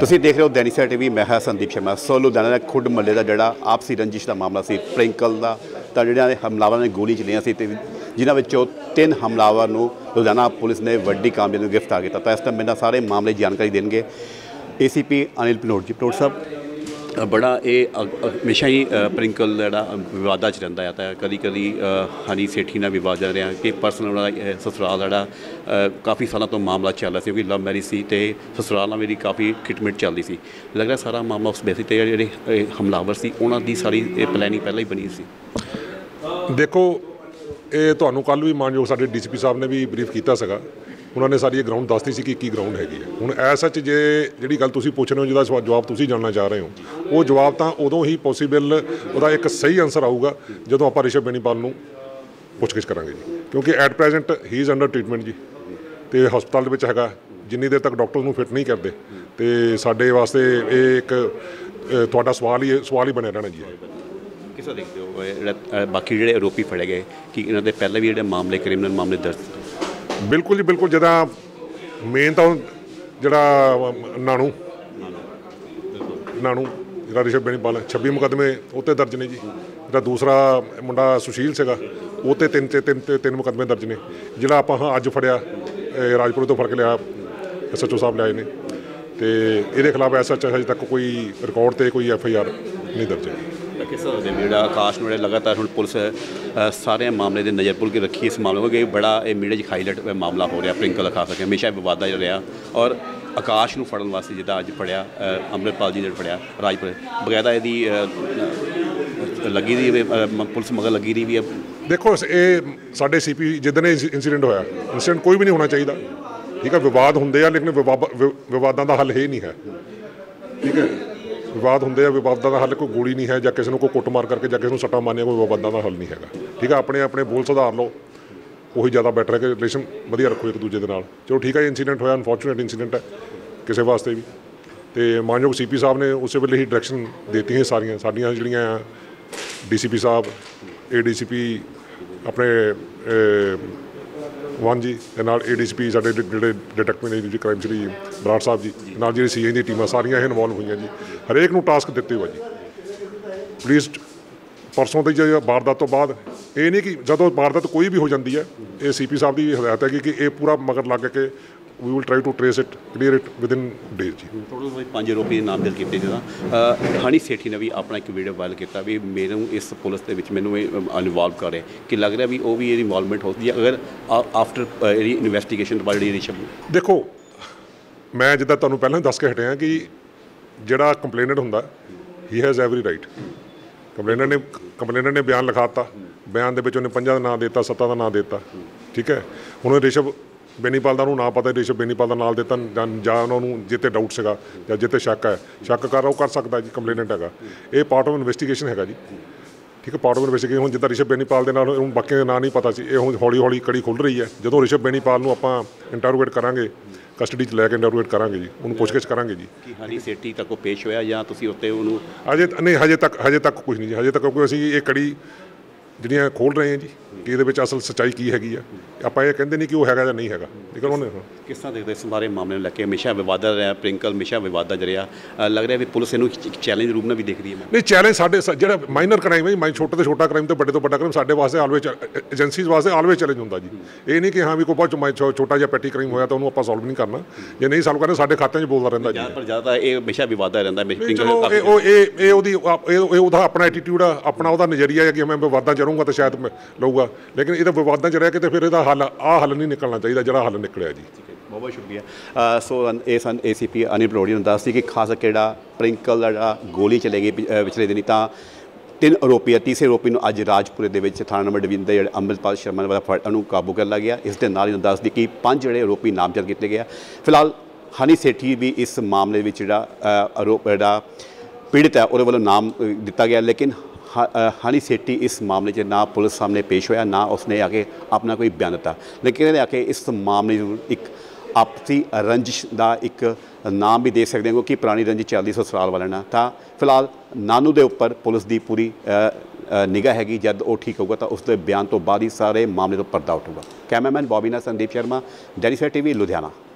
ਤੁਸੀਂ ਦੇਖ ਰਹੇ ਹੋ दैनिक सवेरा टीवी। मैं संदीप शर्मा। सो लुधियाना ਦੇ खुड ਮੱਲੇ ਦਾ ਜਿਹੜਾ ਆਪਸੀ ਰੰਜਿਸ਼ ਦਾ ਮਾਮਲਾ ਸੀ ਪ੍ਰਿੰਕਲ ਦਾ, ਤਾਂ ਜਿਹੜਿਆਂ ਦੇ ਹਮਲਾਵਰਾਂ ਨੇ ਗੋਲੀ ਚਲਾਈਆਂ ਸੀ ਤੇ ਜਿਨ੍ਹਾਂ ਵਿੱਚੋਂ 3 ਹਮਲਾਵਰ ਨੂੰ ਲੁਧਿਆਣਾ ਪੁਲਿਸ ਨੇ ਵੱਡੀ ਕਾਮਯਾਬੀ ਨਾਲ ਗ੍ਰਿਫਤਾਰ ਕੀਤਾ। ਤਾਂ ਇਸ ਟਾਈਮ ਮੇਰੇ ਨਾਲ ਸਾਰੇ ਮਾਮਲੇ ਦੀ ਜਾਣਕਾਰੀ ਦੇਣਗੇ ACP अनिल भनोट जी। भनोट साहब, बड़ा ये हमेशा ही प्रिंकल जोड़ा विवादा च रहा है, तो कभी कभी हनी सेठी ना विवाद चल रहा कि परसनल ससुराल जोड़ा काफ़ी सालों तो मामला चल रहा है, लव मैरिज सी ते ससुराल मेरी काफ़ी खिटमिट चल रही सी। लग रहा सारा मामला उस बेसिस ते जिहड़े हमलावर सी उन्हां दी सारी प्लैनिंग पहले ही बनी सी। देखो ये तुहानूं कल भी मानयोग साडे DCP साहब ने भी ब्रीफ किया सीगा, उन्होंने सारी ये ग्राउंड दसती सी कि की ग्राउंड हैगी है। हुण एज सच जे जिहड़ी गल तुसीं पुछ रहे हो, जिहदा जवाब तुसीं जानना चाह रहे हो, वो जवाब तां उदों ही पॉसीबल उहदा एक सही आंसर आऊगा जदों आपां रिशव बेनीपाल नूं पुछगिछ करांगे जी, क्योंकि at present he is under treatment जी, तो हस्पताल दे विच हैगा। जिन्नी देर तक डॉक्टर नूं फिट नहीं करते तो साडे वास्ते ये एक तुहाडा सवाल ही बनिया रहना जी। किस तरह देखते हो बाकी जिहड़े आरोपी फड़े गए कि इन्हां दे पहले भी जिहड़े मामले क्रिमिनल मामले दर्ज? बिल्कुल जी बिल्कुल। जिदा मेन तो जरा नानू जरा रिशव बेनीपाल 26 मुकदमे उत्ते दर्ज ने जी। जरा दूसरा मुंडा सुशील सेगा उत्ते तीन मुकदमे दर्ज ने। जिहड़ा आपां अज फड़िया राजपुर तो फड़ के लिया SHO साहब लियाए ने, तो ये खिलाफ ऐसा अजे तक कोई रिकॉर्ड तो कोई FIR नहीं दर्ज है। किस तरह से आकाश में लगातार हम पुलिस सारे मामले की नज़र पुल के रखी इस मामले को बड़ा मीडिया हाईलाइट मामला हो रहा प्रिंकल का, खास करके हमेशा विवादा रहा। और आकाश में फड़न वास्ते जिदा अज फड़िया अमृतपाल जी ने फड़िया राजपुर बकायदा यदि लगी दी पुलिस मगर लगी दी भी है। देखो ये साडे CP जिदन इंसीडेंट होया, इंसीडेंट कोई भी नहीं होना चाहिए, ठीक है। विवाद होंगे लेकिन विवादों का हल ये नहीं है, ठीक है। विवाद होंगे विवादों का हल कोई गोली नहीं है, या किसी को कुटमार करके या किसी सट्टा मारने कोई विवादों का हल नहीं है, ठीक है। अपने अपने बोल सुधार लो, वही ज़्यादा बैटर है कि रिलेशन वधिया रखो एक दूजे के नाल। चलो ठीक है, इंसीडेंट होया अनफॉर्चुनेट इंसीडेंट है किसी वास्ते भी। तो मानयोग CP साहब ने उस वेले ही डायरैक्शन देती हैं सारियां साडियां जिहड़ियां DCP साहब ADCP अपने वन जी दे नाल ADCP साडे जिहड़े डिटेक्टिव जी क्राइम श्री बराड़ साहब जी नाल जिहड़ी CI दी टीमां सारियां ये इनवॉल्व हुई जी। हरेक नूं टास्क दिते हुए जी। पुलिस परसों की वारदात तो बाद ये नहीं कि जदों वारदात कोई भी हो जाती है, ये CP साहब की हदायत है कि ये पूरा मगर लग के we will try to trace it clear it within days जी। टोटल 5 आरोपी नाम दर्ज किए जिदा हनी सेठी ने भी अपना एक वीडियो वायरल किया भी मेरे इस पुलिस के मैनू इनवॉल्व करे कि लग रहा भी वो भी इनवॉल्वमेंट होती है अगर आफ्टर इन्वेस्टिगेशन बाद रिशव। देखो मैं जिदा तुहानूं पहलां दस के हटिया कि जिहड़ा कंप्लेनेंट हुंदा he has every right. Complainant ने बयान लिखाता, बयान दे विच उहने 5 का नाम देता, 7 का नाम देता, ठीक है। हुण रिशव बेनीपाल का ना पता रिशव बेनीपाल का नाम देता जां उन्होंने जिते डाउट सेगा या जिते शक है, शक कर सकता जी। कंप्लेनेंट है ये पार्ट ऑफ इन्वेस्टिगेशन है जी, ठीक है। पार्ट ऑफ इन्वेस्टिगेशन हुण जिद्दां रिशव बेनीपाल के नाल बाकी का नाम नहीं पता सी, ये हुण हौली हौली कड़ी खुल रही है। जो रिशव बेनीपाल नूं आपां इंटरोगेट करांगे, कस्टडी च लैके इंटरोगेट करांगे जी, उन्होंने पुछगिछ करांगे जी। हनी सेठी तक पेश होया या तुसीं उत्ते उहनूं अजे नहीं हजे तक कुछ नहीं जी। हजे तक क्योंकि असीं ये कड़ी जिहड़ियां खोल रहे हैं जी कि इहदे विच असल सच्चाई की हैगी आ। आपां ये कहंदे नहीं कि वो हैगा या नहीं हैगा, लेकिन उन्होंने किस तरह देखते इस बारे मामले में लैके हमेशा विवादा रहा प्रिंकल हमेशा विवादा रहा। लग रहा है भी पुलिस इनू चैलेंज रूप में भी देख रही है। नहीं चैलेंज साडे जिहड़ा माइनर क्राइम है, छोटे तो छोटा क्राइम तो बड़ा क्राइम साडे वास्ते ऑलवेज एजेंसीज वास्ते ऑलवेज चैलेंज होंदा जी। ये नहीं कि हाँ भी कोई बहुत छोटा जिहा पैटी क्राइम होया तो उन्होंने आपां सॉल्व नहीं करना, जे नहीं सॉल्व करना साडे खाते 'च बोलदा रहिंदा जी। पर ज़्यादा ये हमेशा विवादा रहिंदा उहदा अपना एटीट्यूड आ, अपना उहदा नज़रिया है कि मैं विवादां च रहूँगा तो शायद लऊगा, लेकिन ये विवादां च रह के तो फिर इहदा हल हल नहीं निकलना चाहिए जिहड़ा हल निकलिया जी। बहुत बहुत शुक्रिया। सो ये सन ACP अनिल भनोट ने दस दी कि खास करके प्रिंकल का गोली चलेगी पिछले दिन, तो 3 आरोपी है, तीसरे आरोपी को अज राजपुरे के थाना नंबर डिवीजन के अमृतपाल शर्मा वाला काबू कर लिया गया। इस दे नाल दस दी कि 5 जोड़े आरोपी नामजद किए गए। फिलहाल हनी सेठी भी इस मामले में आरोप पीड़ित है और वालों नाम दिता गया, लेकिन हनी सेठी इस मामले च ना पुलिस सामने पेश होया, ना उसने आके अपना कोई बयान दिता, लेकिन आके इस मामले एक आपसी रंजिश का एक नाम भी दे सकते हैं क्योंकि पुरानी रंजिश चलती ससुराल वाले ना। तो फिलहाल नानू के उपर पुलिस की पूरी निगाह हैगी, जब वो ठीक होगा तो उसके बयान तो बाद ही सारे मामले तो पर्दा उठूगा। कैमरामैन बॉबी नाल संदीप शर्मा, दैनिक सवेरा टीवी, लुधियाना।